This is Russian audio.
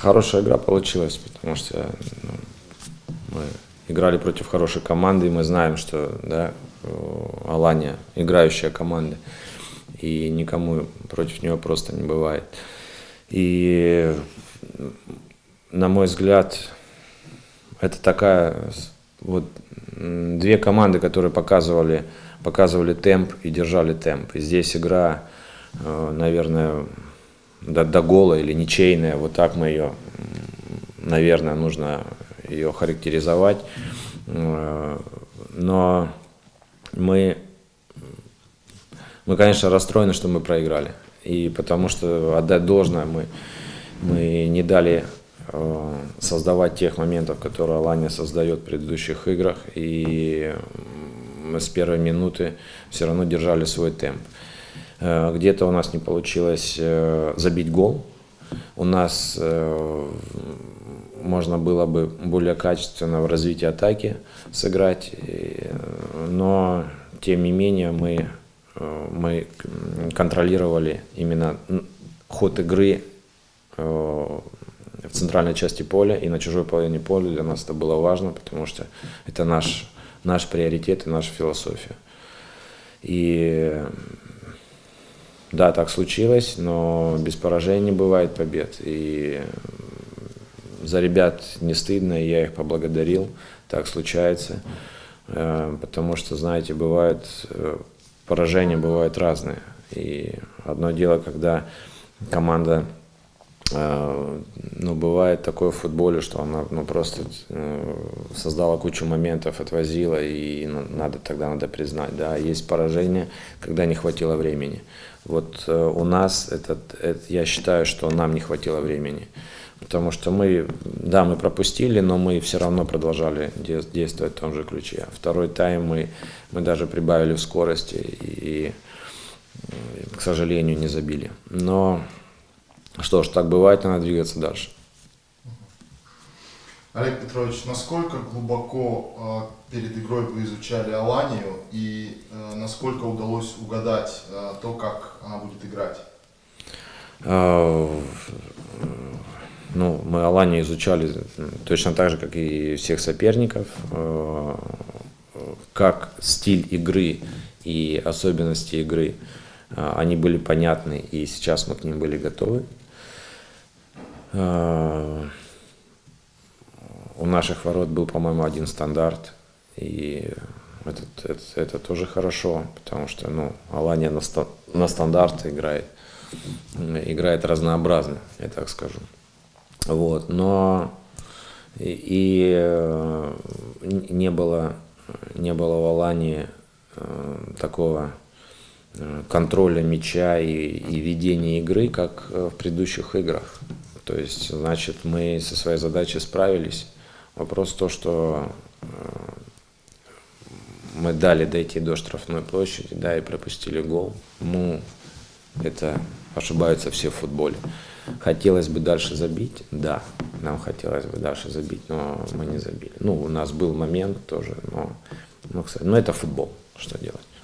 Хорошая игра получилась, потому что мы играли против хорошей команды, и мы знаем, что да, Алания играющая команда, и никому против нее просто не бывает. И, на мой взгляд, это такая вот две команды, которые показывали темп и держали темп. И здесь игра, наверное, до гола или ничейная, вот так мы ее, наверное, нужно ее характеризовать. Но мы, конечно, расстроены, что мы проиграли. И потому что отдать должное, мы не дали создавать тех моментов, которые Алания создает в предыдущих играх. И мы с первой минуты все равно держали свой темп. Где-то у нас не получилось забить гол. У нас можно было бы более качественно в развитии атаки сыграть, но тем не менее мы контролировали именно ход игры в центральной части поля и на чужой половине поля. Для нас это было важно, потому что это наш приоритет и наша философия. И да, так случилось, но без поражений не бывает побед. И за ребят не стыдно, и я их поблагодарил. Так случается, потому что, знаете, поражения бывают разные. И одно дело, когда команда, бывает такое в футболе, что она просто создала кучу моментов, отвозила, и надо признать, да, есть поражение, когда не хватило времени. Вот у нас я считаю, что нам не хватило времени, потому что мы пропустили, но мы все равно продолжали действовать в том же ключе. Второй тайм мы даже прибавили в скорости и, к сожалению, не забили. Но что ж, так бывает, надо двигаться дальше. Олег Петрович, насколько глубоко перед игрой вы изучали Аланию и насколько удалось угадать то, как она будет играть? Мы Аланию изучали точно так же, как и всех соперников, как стиль игры и особенности игры, они были понятны, и сейчас мы к ним были готовы. У наших ворот был, по-моему, один стандарт, и это тоже хорошо, потому что Алания на стандарт играет разнообразно, я так скажу. Вот, но не было в Алании такого контроля мяча и ведения игры, как в предыдущих играх. То есть, значит, мы со своей задачей справились. Вопрос в том, что мы дали дойти до штрафной площади, да, и пропустили гол. Это ошибаются все в футболе. Хотелось бы дальше забить, да, нам хотелось бы дальше забить, но мы не забили. У нас был момент тоже, но это футбол, что делать.